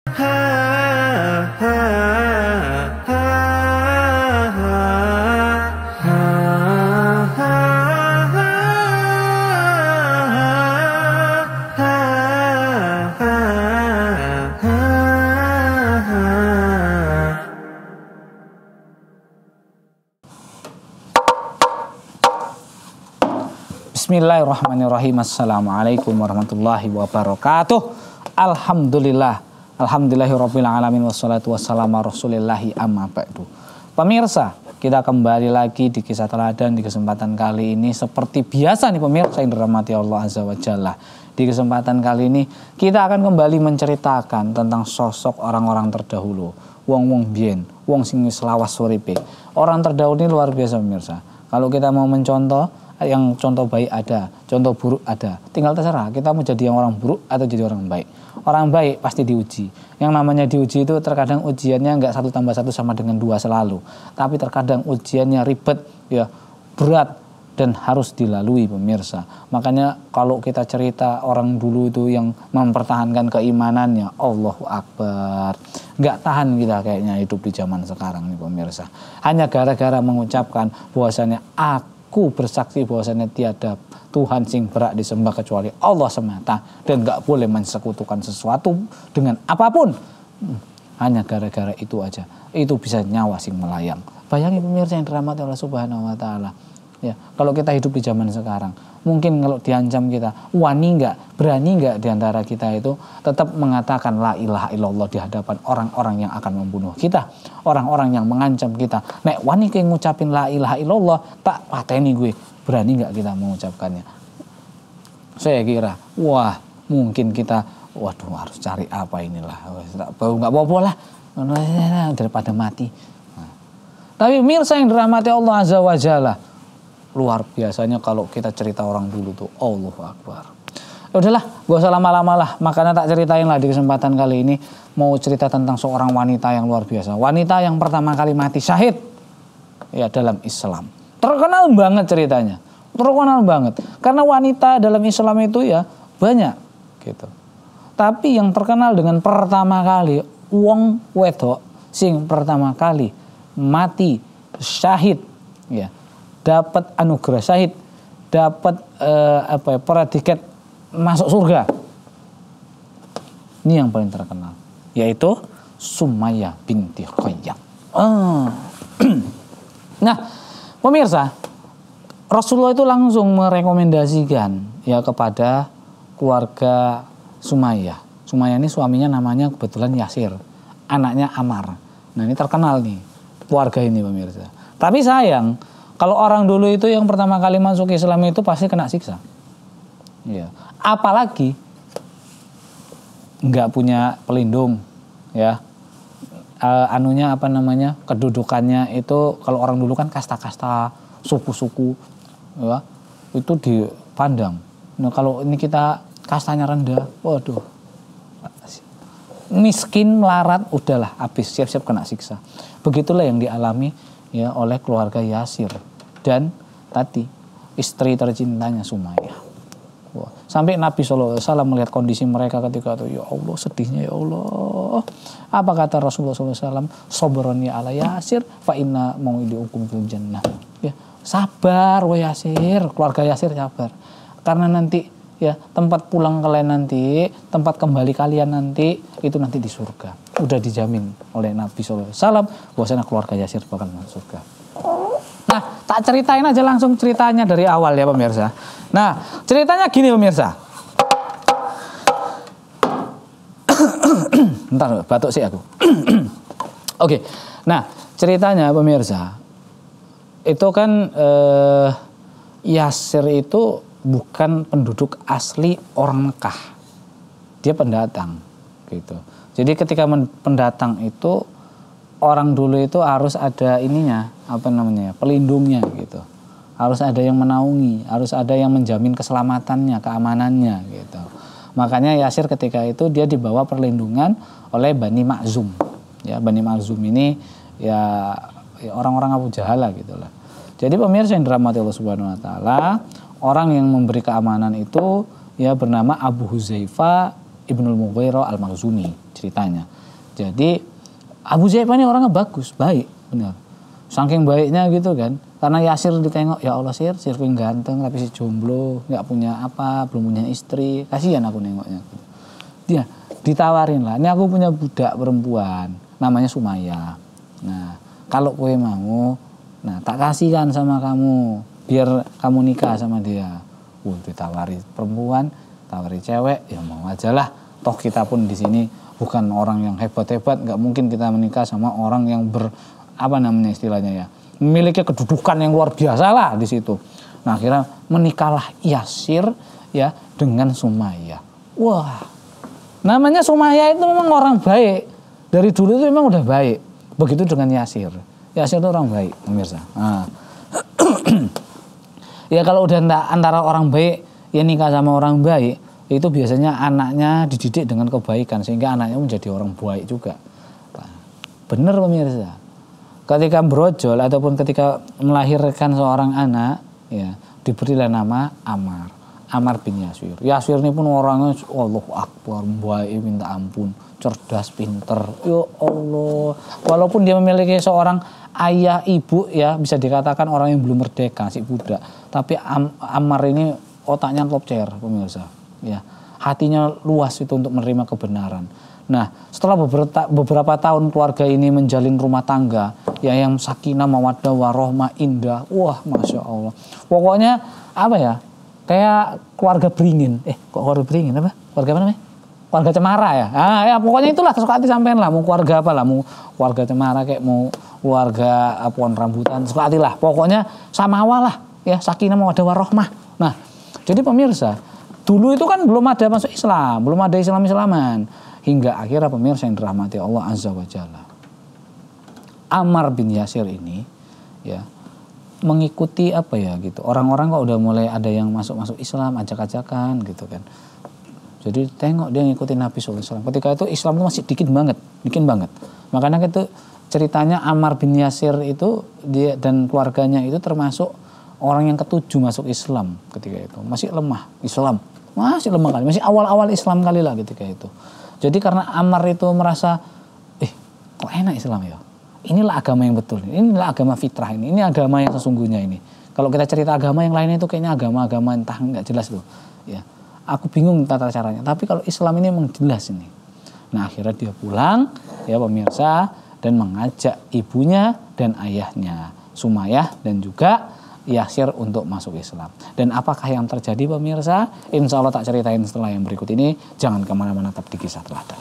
Bismillahirrahmanirrahim. Assalamualaikum warahmatullahi wabarakatuh. Alhamdulillahirabbil alamin wassalatu wassalamu ala rasulillahi amma ba'du. Pemirsa, kita kembali lagi di Kisah Teladan di kesempatan kali ini. Seperti biasa nih pemirsa yang dirahmati Allah Azza wa Jalla. Di kesempatan kali ini kita akan kembali menceritakan tentang sosok orang-orang terdahulu. Wong biyen, wong sing wis lawas uripe. Orang terdahulu ini luar biasa pemirsa. Kalau kita mau mencontoh, yang contoh baik ada, contoh buruk ada. Tinggal terserah kita mau jadi yang orang buruk atau jadi orang baik. Orang baik pasti diuji. Yang namanya diuji itu terkadang ujiannya nggak 1 tambah 1 sama dengan 2 selalu. Tapi terkadang ujiannya ribet, ya berat dan harus dilalui pemirsa. Makanya kalau kita cerita orang dulu itu yang mempertahankan keimanannya, Allahu Akbar. Nggak tahan kita kayaknya hidup di zaman sekarang nih pemirsa. Hanya gara-gara mengucapkan bahwasannya aku bersaksi bahwasannya tiada Tuhan sing berhak disembah kecuali Allah semata dan gak boleh mensekutukan sesuatu dengan apapun. Hanya gara-gara itu aja, itu bisa nyawa sing melayang. Bayangin pemirsa yang dirahmati Allah Subhanahu wa taala. Ya, kalau kita hidup di zaman sekarang, mungkin kalau diancam kita, berani nggak diantara kita itu tetap mengatakan la ilaha illallah di hadapan orang-orang yang akan membunuh kita, orang-orang yang mengancam kita. Nek wani kayak ngucapin la ilaha illallah, tak pateni gue. Berani nggak kita mengucapkannya? Saya kira, wah mungkin kita, waduh harus cari apa inilah, nggak apa-apa lah daripada mati. Nah. Tapi pemirsa yang dirahmati Allah Azza wa Jalla, luar biasanya kalau kita cerita orang dulu tuh, Allahu Akbar. Ya udahlah, gak usah lama-lama lah. Makanya tak ceritain lah di kesempatan kali ini. Mau cerita tentang seorang wanita yang luar biasa. Wanita yang pertama kali mati syahid ya dalam Islam. Terkenal banget ceritanya. Terkenal banget. Karena wanita dalam Islam itu ya banyak gitu. Tapi yang terkenal dengan pertama kali wong wedok sing pertama kali mati syahid ya, dapat anugerah syahid, dapat predikat masuk surga. Ini yang paling terkenal, yaitu Sumayyah binti Khayyat. Nah, pemirsa, Rasulullah itu langsung merekomendasikan ya kepada keluarga Sumayyah. Sumayyah ini suaminya namanya kebetulan Yasir, anaknya Ammar. Nah, ini terkenal nih keluarga ini pemirsa. Tapi sayang, kalau orang dulu itu yang pertama kali masuk Islam itu pasti kena siksa. Ya. Apalagi nggak punya pelindung, ya. Kedudukannya itu kalau orang dulu kan kasta-kasta, suku-suku, ya. Itu dipandang. Nah, kalau ini kita kastanya rendah, waduh. Miskin, melarat, udahlah habis, siap-siap kena siksa. Begitulah yang dialami ya oleh keluarga Yasir dan tadi istri tercintanya Sumayyah. Wah, sampai Nabi SAW melihat kondisi mereka ketika itu, ya Allah sedihnya ya Allah. Apa kata Rasulullah SAW? Sobroni ala Yasir fa inna mau'idukum fil jannah. Ya, sabar wa Yasir, keluarga Yasir sabar. Karena nanti ya tempat pulang kalian nanti, tempat kembali kalian nanti itu nanti di surga. Udah dijamin oleh Nabi SAW bahwasanya keluarga Yasir bakal masuk surga. Nah, tak ceritain aja langsung ceritanya dari awal ya pemirsa. Nah, ceritanya gini pemirsa. Bentar, batuk sih aku. Oke, nah ceritanya pemirsa. Itu kan Yasir itu bukan penduduk asli orang Mekah. Dia pendatang gitu. Jadi ketika pendatang itu orang dulu itu harus ada ininya, pelindungnya gitu. Harus ada yang menaungi, harus ada yang menjamin keselamatannya, keamanannya gitu. Makanya Yasir ketika itu dia dibawa perlindungan oleh Bani Makhzum. Ya, Bani Makhzum ini ya orang-orang Abu Jahala gitu lah. Jadi pemirsa yang dirahmati Allah Subhanahu wa taala, orang yang memberi keamanan itu ya bernama Abu Huzaifah Ibnul Mughirah Al-Makhzumi. ceritanya. Jadi Abu Jaifah ini orangnya bagus, baik, benar. Saking baiknya gitu kan. Karena Yasir ditengok, ya Allah Sir pun ganteng tapi si jomblo, nggak punya apa, belum punya istri, kasihan aku nengoknya. Dia ditawarin lah, ini aku punya budak perempuan, namanya Sumaya. Nah, kalau kowe mau, nah tak kasihkan sama kamu, biar kamu nikah sama dia. Ditawari perempuan, tawari cewek, ya mau aja lah. Toh kita pun di sini bukan orang yang hebat-hebat, nggak mungkin kita menikah sama orang yang apa namanya istilahnya ya, memiliki kedudukan yang luar biasa lah di situ. Nah akhirnya menikahlah Yasir ya dengan Sumaya. Wah, namanya Sumaya itu memang orang baik, dari dulu itu memang udah baik. Begitu dengan Yasir. Yasir itu orang baik, pemirsa. Nah. Ya kalau udah antara orang baik ya nikah sama orang baik, itu biasanya anaknya dididik dengan kebaikan sehingga anaknya menjadi orang baik juga. Nah, benar pemirsa. Ketika brojol ataupun ketika melahirkan seorang anak, ya diberilah nama Ammar bin Yasir. Yasir ini pun orangnya Allahu Akbar, baik minta ampun, cerdas, pinter. Ya Allah. Walaupun dia memiliki seorang ayah ibu ya, bisa dikatakan orang yang belum merdeka, si budak. Tapi Ammar ini otaknya lobcer, pemirsa. Ya, hatinya luas itu untuk menerima kebenaran. Nah, setelah beberapa tahun keluarga ini menjalin rumah tangga, ya yang sakinah, mawaddah, warahmah, indah. Wah, Masya Allah. Pokoknya apa ya, kayak keluarga beringin. Kok keluarga beringin apa? Keluarga apa namanya? Keluarga cemara ya. Ah, ya pokoknya itulah sesuka hati sampean lah. Mau keluarga apa lah, mau keluarga cemara kayak mau keluarga pohon rambutan, sesuka hati lah. Pokoknya sama awal lah, ya sakinah, mawaddah, warahmah. Nah, jadi pemirsa, dulu itu kan belum ada masuk Islam, belum ada Islam-Islaman. Hingga akhirnya pemirsa yang dirahmati Allah Azza wa Jalla, Ammar bin Yasir ini ya mengikuti apa ya gitu. Orang-orang kok udah mulai ada yang masuk Islam, ajak-ajakan gitu kan. Jadi tengok dia ngikutin Nabi SAW. Ketika itu Islam itu masih dikit banget. Makanya itu ceritanya Ammar bin Yasir itu dia dan keluarganya itu termasuk orang yang ketujuh masuk Islam ketika itu. Masih lemah Islam, masih lemah kali, masih awal-awal Islam kali lah ketika itu. Jadi karena Ammar itu merasa, kok enak Islam ya? Inilah agama yang betul, inilah agama fitrah ini agama yang sesungguhnya ini. Kalau kita cerita agama yang lainnya itu kayaknya agama-agama entah nggak jelas loh. Ya, aku bingung tata caranya. Tapi kalau Islam ini memang jelas ini. Nah akhirnya dia pulang, ya pemirsa, dan mengajak ibunya dan ayahnya, Sumayyah dan juga Yasir untuk masuk Islam. Dan apakah yang terjadi pemirsa? Insya Allah tak ceritain setelah yang berikut ini. Jangan kemana-mana, tetap di Kisah Teladan.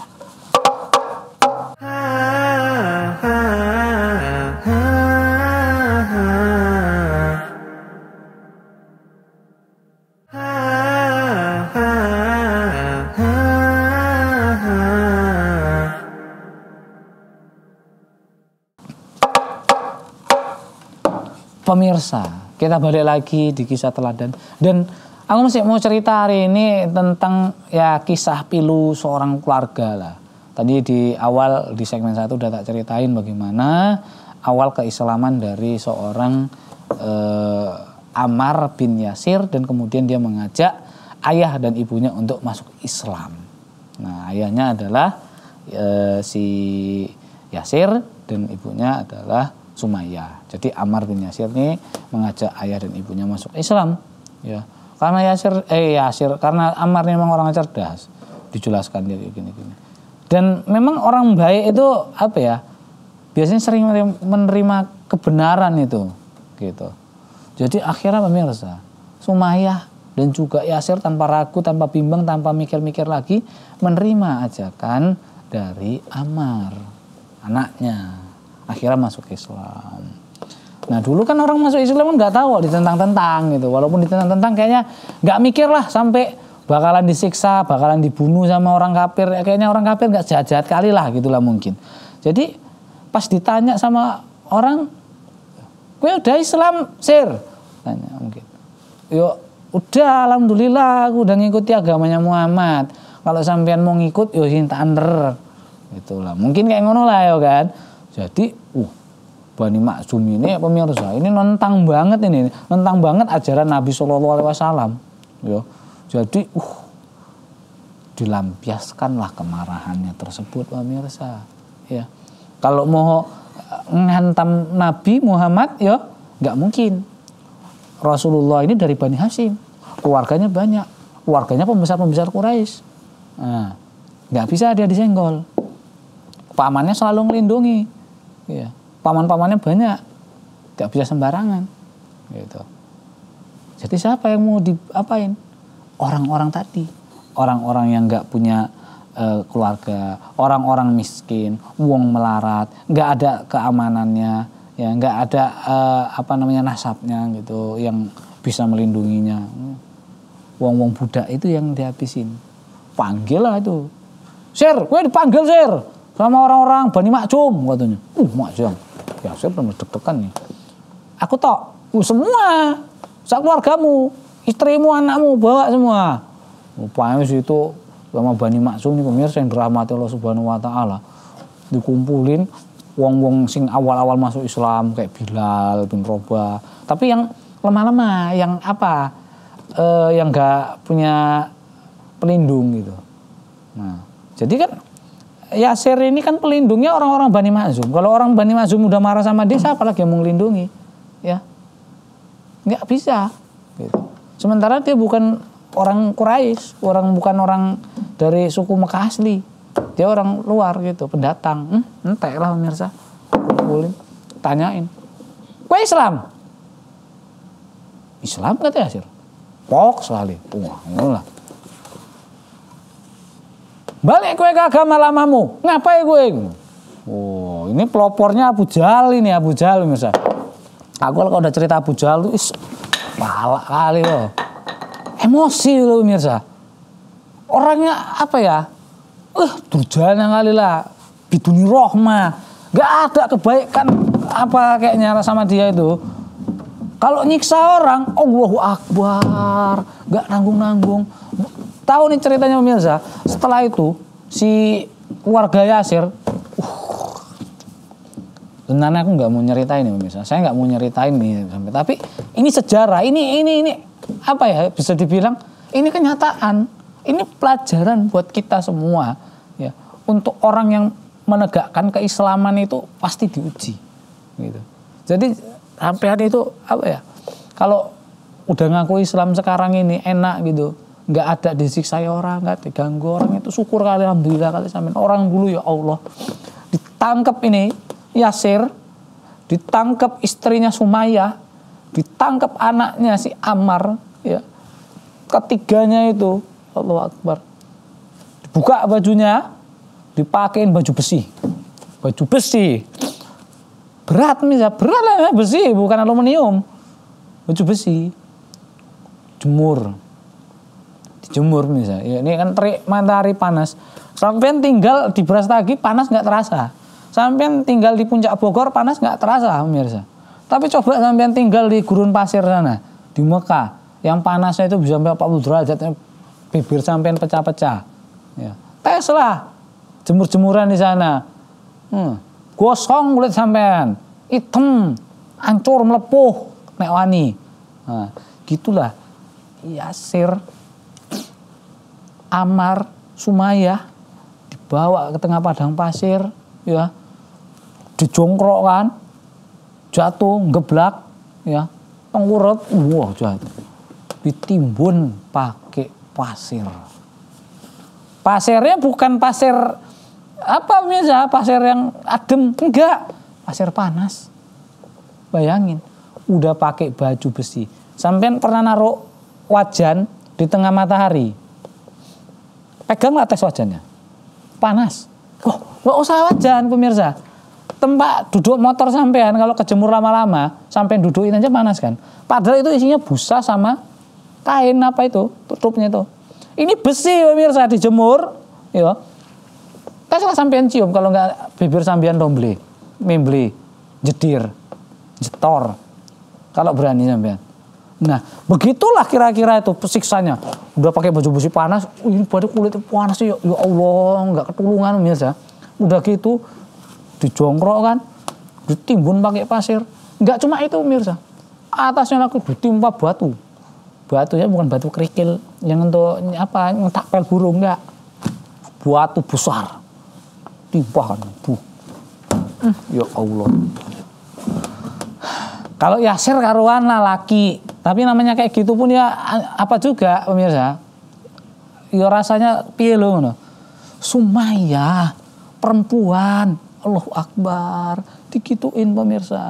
Pemirsa, kita balik lagi di Kisah Teladan, dan aku masih mau cerita hari ini tentang ya kisah pilu seorang keluarga lah. Tadi di awal di segmen 1 udah tak ceritain bagaimana awal keislaman dari seorang Ammar bin Yasir, dan kemudian dia mengajak ayah dan ibunya untuk masuk Islam. Nah ayahnya adalah si Yasir dan ibunya adalah Sumayyah. Jadi Ammar bin Yasir ini mengajak ayah dan ibunya masuk Islam, ya. Karena Yasir karena Ammar memang orang cerdas, dijelaskan dia gini-gini. Dan memang orang baik itu apa ya? Biasanya sering menerima kebenaran itu, gitu. Jadi akhirnya pemirsa, Sumayyah dan juga Yasir tanpa ragu, tanpa bimbang, tanpa mikir-mikir lagi menerima ajakan dari Ammar, anaknya. Akhirnya masuk Islam. Nah dulu kan orang masuk Islam kan nggak tahu ditentang-tentang gitu. Walaupun ditentang-tentang kayaknya nggak mikir lah sampai bakalan disiksa, bakalan dibunuh sama orang kafir. Ya, kayaknya orang kafir nggak jahat-jahat kali lah gitulah mungkin. Jadi pas ditanya sama orang, gue udah Islam Sir? Tanya mungkin. Yo udah alhamdulillah aku udah ngikuti agamanya Muhammad. Kalau sampean mau ngikut yo hinta under. Gitulah. Mungkin kayak ngono lah ya kan. Jadi, Bani Maksum ini pemirsa, ini nentang banget ajaran Nabi SAW. Ya. Jadi, dilampiaskanlah kemarahannya tersebut pemirsa. Ya, kalau mau ngantam Nabi Muhammad ya nggak mungkin. Rasulullah ini dari Bani Hashim, keluarganya banyak, keluarganya pembesar-pembesar Quraisy. Nah, nggak bisa dia disenggol. Pamannya selalu melindungi, ya. Paman-pamannya banyak, nggak bisa sembarangan, gitu. Jadi siapa yang mau diapain? Orang-orang tadi, orang-orang yang nggak punya keluarga, orang-orang miskin, wong melarat, nggak ada keamanannya, ya nggak ada nasabnya gitu yang bisa melindunginya. Wong-wong budak itu yang dihabisin. Panggil lah itu. Sir, gue dipanggil Sir sama orang-orang Bani Maksum katanya. Maksum. Ya Sir bener deg-degan nih. Aku tok, semua, sak keluargamu, istrimu, anakmu bawa semua. Rupanya situ sama Bani Maksum nih pemirsa yang dirahmati Allah Subhanahu wa taala. Dikumpulin wong-wong sing awal-awal masuk Islam kayak Bilal bin Rabah. Tapi yang lemah-lemah, yang yang enggak punya pelindung gitu. Nah, jadi kan Yasir ini kan pelindungnya orang-orang Bani Maksum. Kalau orang Bani Maksum udah marah sama dia, siapa lagi yang mau melindungi? Ya. Enggak bisa gitu. Sementara dia bukan orang Quraisy, bukan orang dari suku Mekah asli. Dia orang luar gitu, pendatang. Entek lah pemirsa. Kumpulin, tanyain. Kowe Islam? Islam kata Yasir. Pok sekali. Wah, ngono lah. Balik kowe ke agama lamamu. Ngapain kowe? Oh, ini pelopornya Abu Jahal ini, Abu Jahal pemirsa. Aku kalau udah cerita Abu Jahal tuh palak kali loh. Emosi loh pemirsa. Orangnya durjana kali lah. Biduni rohmah. Gak ada kebaikan kayaknya sama dia itu. Kalau nyiksa orang, Allahu Akbar. Gak nanggung-nanggung. Tahu nih ceritanya pemirsa. Setelah itu si keluarga Yasir. Sebenarnya aku nggak mau nyeritain nih pemirsa. Saya nggak mau nyeritain nih sampai. Tapi ini sejarah. Ini bisa dibilang ini kenyataan. Ini pelajaran buat kita semua. Ya, untuk orang yang menegakkan keislaman itu pasti diuji. Gitu. Jadi sampean itu kalau udah ngaku Islam sekarang ini enak gitu, nggak ada disiksa orang, nggak diganggu orang, itu syukur kali, alhamdulillah kali sampean. Orang dulu ya Allah ditangkap ini Yasir, ditangkap istrinya Sumayyah, ditangkap anaknya si Ammar, ya. Ketiganya itu Allahu Akbar. Dibuka bajunya, dipakein baju besi. Baju besi. Berat lah besi, bukan aluminium. Baju besi. Jemur. Dijemur misalnya. Ya, ini kan terik matahari panas. Sampean tinggal di Brastagi panas nggak terasa. Sampean tinggal di Puncak Bogor panas nggak terasa pemirsa. Tapi coba sampean tinggal di gurun pasir sana, di Mekah, yang panasnya itu bisa sampai 40 derajat, bibir sampean pecah-pecah. Ya. Tes lah, jemur-jemuran di sana. Gosong kulit sampean, hitam, hancur, melepuh, nek wani. Nah, gitulah Yasir, Ammar, Sumayyah dibawa ke tengah padang pasir, ya, dijongkrokkan, jatuh, geblak, ya, tengkurap, jatuh, ditimbun pakai pasir. Pasirnya bukan pasir pasir yang adem, enggak, pasir panas. Bayangin, udah pakai baju besi. Sampean pernah naruh wajan di tengah matahari? Peganglah tes wajannya, panas. Nggak usah wajan pemirsa. Tempat duduk motor sampean kalau kejemur lama-lama, sampean dudukin aja panas kan. Padahal itu isinya busa sama kain tutupnya itu. Ini besi pemirsa, dijemur, ya. Kasihlah sampean cium, kalau nggak bibir sampean memble, jedir, jetor. Kalau berani sampean. Nah, begitulah kira-kira itu siksanya. Udah pakai baju besi panas, ini pada kulit panas ya Allah, nggak ketulungan pemirsa. Udah gitu dijongkrok kan, ditimbun pakai pasir. Nggak cuma itu pemirsa. Atasnya lagi ditimpa batu. Batunya bukan batu kerikil yang untuk ngetak pel burung, enggak. batu besar timpakan. Ya Allah. Kalau Yasir karuan lah laki, tapi namanya kayak gitu pun ya apa juga pemirsa. Ya rasanya piye lho ngono. Sumayyah perempuan, Allahu Akbar, digituin pemirsa.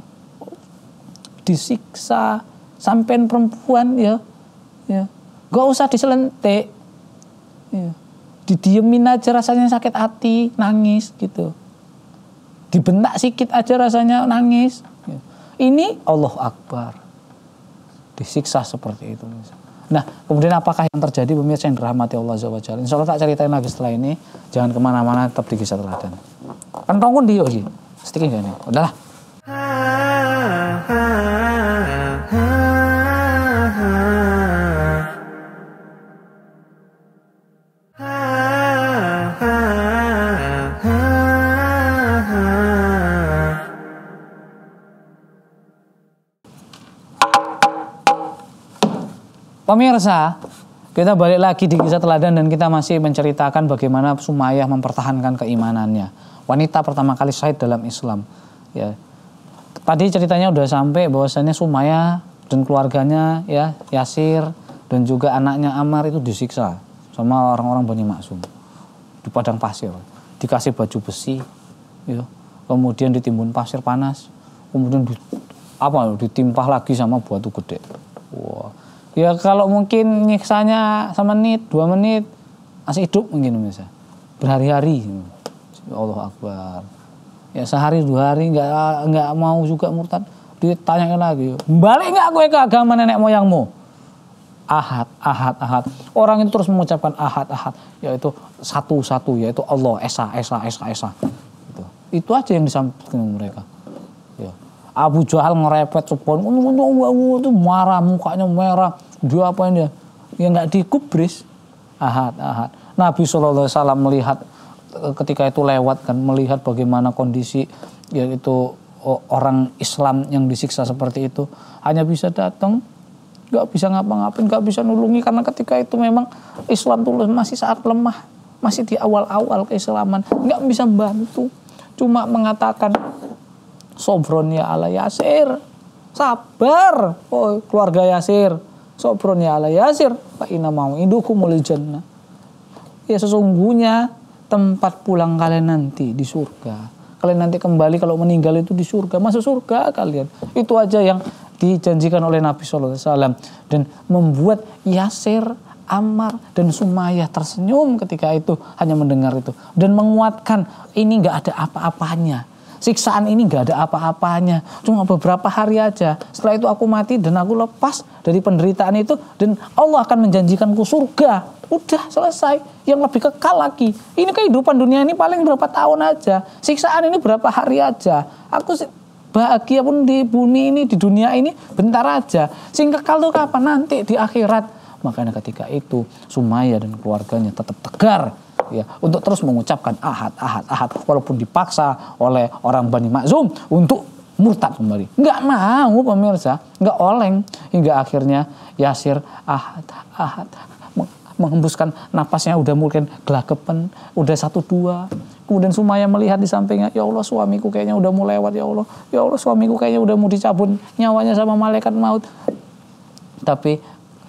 Disiksa sampean perempuan ya. Gak usah diselentik. Ya. Didiemin aja rasanya sakit hati, nangis gitu. Dibentak sikit aja rasanya nangis. Ya. Ini Allahu Akbar. Disiksa seperti itu. Nah, kemudian apakah yang terjadi pemirsa yang dirahmati Allah Azza wa Jalla? Insya Allah tak ceritain lagi setelah ini. Jangan kemana-mana, tetap di Kisah Teladan. Kan tongkon dia lagi. Stiking gak nih? Udahlah. Pemirsa, kita balik lagi di Kisah Teladan dan kita masih menceritakan bagaimana Sumayyah mempertahankan keimanannya. Wanita pertama kali syahid dalam Islam. Ya. Tadi ceritanya udah sampai bahwasannya Sumayyah dan keluarganya ya Yasir dan juga anaknya Ammar itu disiksa sama orang-orang Bani Maksum di padang pasir. Dikasih baju besi, ya. Kemudian ditimbun pasir panas, kemudian ditimpah lagi sama batu gede. Wah. Ya kalau mungkin nyiksanya semenit, 2 menit masih hidup mungkin bisa. Berhari-hari. Ya Allah Akbar. Ya sehari 2 hari nggak mau juga murtad. Ditanyakan lagi, balik nggak gue ke agama nenek moyangmu? Ahad. Orang itu terus mengucapkan ahad. Yaitu satu, yaitu Allah, Esa. Gitu. Itu aja yang disampaikan mereka. Ya. Abu Jahal ngerepet sepon, itu marah, mukanya merah, dia apain dia? Ya nggak digubris. Ahad. Nabi SAW melihat ketika itu lewat kan, melihat bagaimana kondisi yaitu orang Islam yang disiksa seperti itu, hanya bisa datang, nggak bisa ngapa-ngapain, nggak bisa nulungi karena ketika itu memang Islam tuh masih saat lemah, masih di awal-awal keislaman, nggak bisa bantu, cuma mengatakan Sobron ya ala Yasir, sabar, oh keluarga Yasir, Sobron ya ala Yasir, fa inna mau'idukumul jannah. Ya sesungguhnya tempat pulang kalian nanti di surga. Kalian nanti kembali kalau meninggal itu di surga, masuk surga kalian. Itu aja yang dijanjikan oleh Nabi SAW dan membuat Yasir, Ammar dan Sumayyah tersenyum ketika itu hanya mendengar itu dan menguatkan ini nggak ada apa-apanya. Siksaan ini gak ada apa-apanya, cuma beberapa hari aja. Setelah itu aku mati dan aku lepas dari penderitaan itu dan Allah akan menjanjikanku surga. Udah selesai, yang lebih kekal lagi. Ini kehidupan dunia ini paling berapa tahun aja. Siksaan ini berapa hari aja. Aku bahagia pun di bumi ini, di dunia ini bentar aja. Sing kekal tuh kapan? Nanti di akhirat. Makanya ketika itu Sumayyah dan keluarganya tetap tegar. Ya, untuk terus mengucapkan ahad walaupun dipaksa oleh orang Bani Maksum untuk murtad kembali. Nggak mau pemirsa, nggak oleng hingga akhirnya Yasir ahad menghembuskan napasnya udah mungkin gelagepen, udah 1-2. Kemudian Sumayyah melihat di sampingnya, ya Allah suamiku kayaknya udah mau lewat, ya Allah suamiku kayaknya udah mau dicabut nyawanya sama malaikat maut. Tapi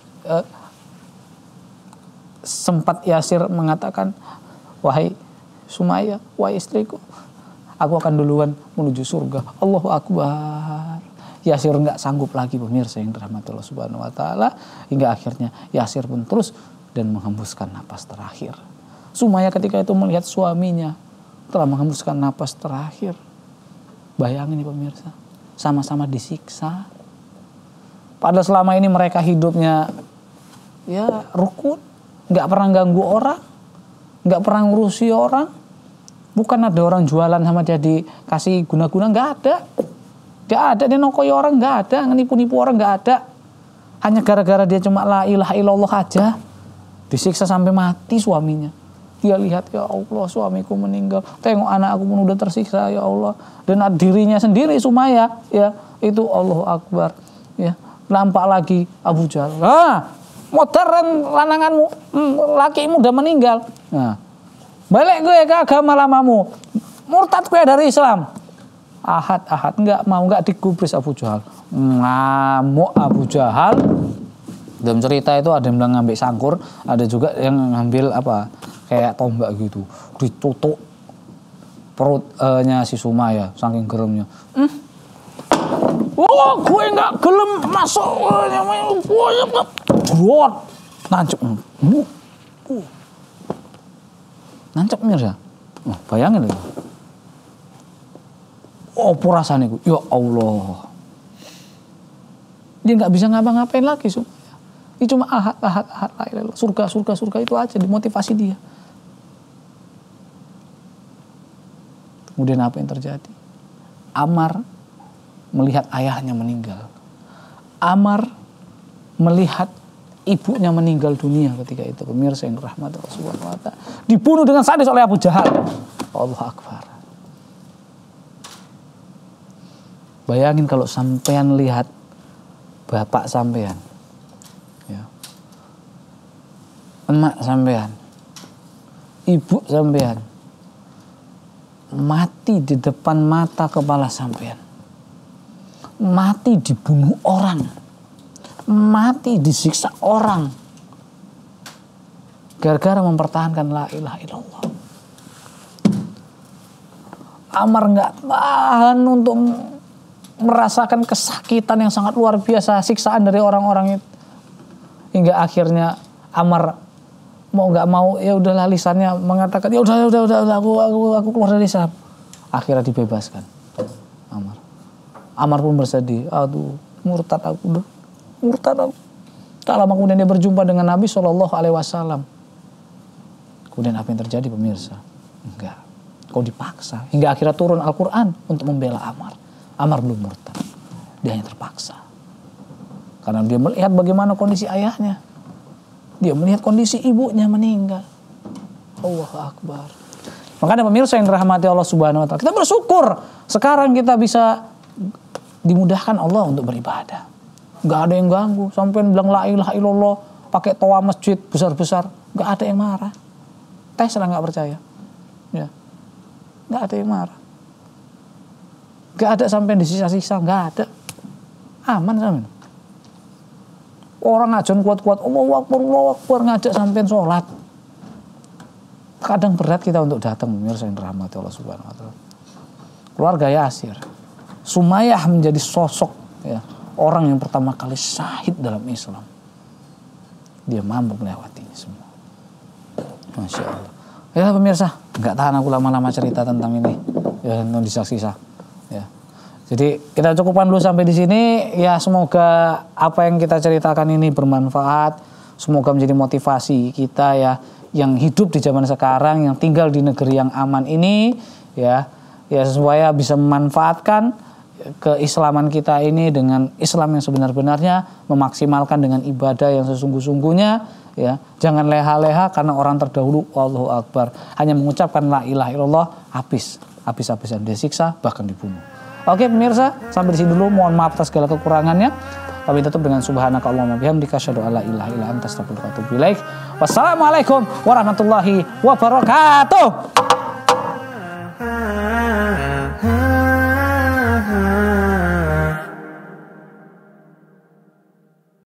sempat Yasir mengatakan, wahai Sumayyah, wahai istriku, aku akan duluan menuju surga. Allahu Akbar. Yasir nggak sanggup lagi pemirsa yang dirahmati Allah Subhanahu Wa Taala hingga akhirnya Yasir pun terus dan menghembuskan napas terakhir. Sumayyah ketika itu melihat suaminya telah menghembuskan napas terakhir. Bayangin nih pemirsa, sama-sama disiksa. Padahal selama ini mereka hidupnya ya rukun, nggak pernah ganggu orang, nggak pernah ngurusi orang. Bukan ada orang jualan sama dia dikasih guna-guna, nggak ada. Nggak ada, dia nokoy orang, nggak ada. Ngenipu-nipu orang, nggak ada. Hanya gara-gara dia cuma la ilaha illallah aja, disiksa sampai mati suaminya. Dia lihat, ya Allah suamiku meninggal, tengok anak aku pun udah tersiksa, ya Allah. Dan dirinya sendiri Sumayyah, ya itu Allahu Akbar. Ya, nampak lagi Abu Jahal. Modern lananganmu, lakimu udah meninggal. Nah, Balik gue ke agama lamamu. Murtad gue dari Islam. Ahad enggak mau, enggak digubris Abu Jahal. Ngamuk Abu Jahal. Dalam cerita itu ada yang bilang ngambil sangkur, ada juga yang ngambil apa kayak tombak gitu, ditutuk perutnya si Sumaya saking geremnya. Oh, gue nggak gelem masuk, buat nancep, nancep Mirsa. Oh, bayangin itu. Oh, perasaan itu, ya Allah. Dia nggak bisa ngapa-ngapain lagi, Sumaya. Ini cuma ahad, surga itu aja dimotivasi dia. Kemudian apa yang terjadi? Ammar melihat ayahnya meninggal. Ammar melihat ibunya meninggal dunia ketika itu. Pemirsa yang rahmat Allah Subhanahu wa ta'ala. Dibunuh dengan sadis oleh Abu Jahal. Allahu Akbar. Bayangin kalau sampean lihat bapak sampean, ya, emak sampean, ibu sampean mati di depan mata kepala sampean, mati dibunuh orang, mati disiksa orang, gara-gara mempertahankan la ilaha illallah. Ammar nggak tahan untuk merasakan kesakitan yang sangat luar biasa, siksaan dari orang-orang itu, hingga akhirnya Ammar mau nggak mau ya udahlah, lisannya mengatakan ya udah aku keluar dari Islam. Akhirnya dibebaskan Ammar. Ammar pun bersedih, aduh murtad aku. Tak lama kemudian dia berjumpa dengan Nabi SAW. Kemudian apa yang terjadi pemirsa? Enggak, kau dipaksa, hingga akhirnya turun Al-Quran untuk membela Ammar. Ammar belum murtad, dia hanya terpaksa karena dia melihat bagaimana kondisi ayahnya, dia melihat kondisi ibunya meninggal. Allahu Akbar. Makanya pemirsa yang dirahmati Allah Subhanahu wa ta'ala, kita bersyukur sekarang kita bisa dimudahkan Allah untuk beribadah. Gak ada yang ganggu, sampai bilang la ilaha illallah pakai toa masjid besar-besar, gak ada yang marah. Tes lah gak percaya, ya, gak ada yang marah. Gak ada sampai disisa-sisa, gak ada. Aman sampean. Orang ngajon kuat-kuat, Allahu Akbar, ngajak sampean sholat. Kadang berat kita untuk datang, pemirsa yang dirahmati Allah Subhanahu wa ta'ala. Keluarga Yasir, Sumayyah menjadi sosok, ya, orang yang pertama kali syahid dalam Islam. Dia mampu melewatinya semua. Masya Allah. Ya pemirsa, nggak tahan aku lama-lama cerita tentang ini, ya, tentang kisah-kisah. Ya. Jadi kita cukupkan dulu sampai di sini. Ya, semoga apa yang kita ceritakan ini bermanfaat. Semoga menjadi motivasi kita, ya, yang hidup di zaman sekarang, yang tinggal di negeri yang aman ini, ya, supaya bisa memanfaatkan keislaman kita ini dengan Islam yang sebenar-benarnya, memaksimalkan dengan ibadah yang sesungguh-sungguhnya, ya. Jangan leha-leha karena orang terdahulu Allahu Akbar hanya mengucapkan la ilaha illallah, habis-habisan disiksa, bahkan dibunuh. Oke pemirsa, sampai di sini dulu. Mohon maaf atas segala kekurangannya. Kami tutup dengan subhanaka Allahumma bihamdika asyhadu an la ilaha illa anta astaghfiruka wa atubu ilaik. Wassalamualaikum warahmatullahi wabarakatuh.